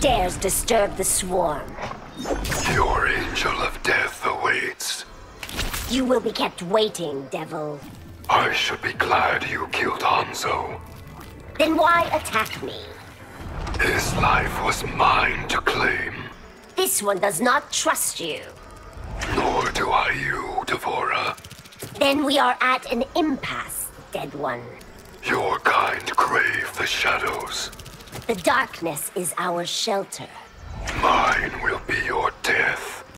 dares disturb the swarm? Your angel of death awaits. You will be kept waiting, devil. I should be glad you killed Hanzo. Then why attack me? His life was mine to claim. This one does not trust you. Nor do I you, D'Vorah. Then we are at an impasse, dead one. Your kind crave the shadows. The darkness is our shelter. Mine will be your death.